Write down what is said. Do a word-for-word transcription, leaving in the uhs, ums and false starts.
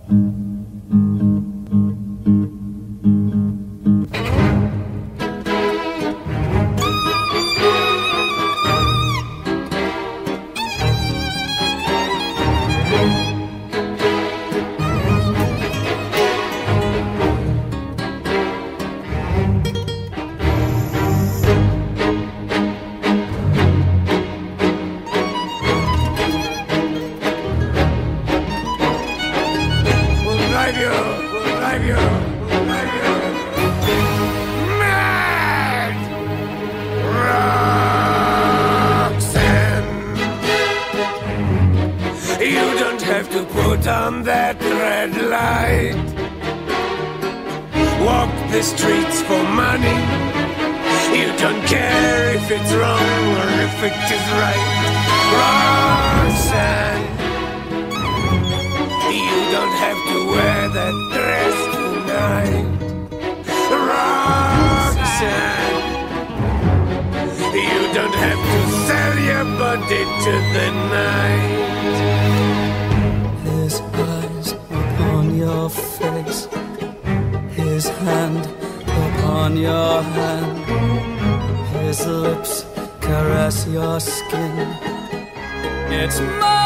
On that red light, walk the streets for money. You don't care if it's wrong or if it is right. Roxanne, you don't have to wear that dress tonight. Roxanne, you don't have to sell your body to the night. His eyes upon your face, his hand upon your hand, his lips caress your skin. It's my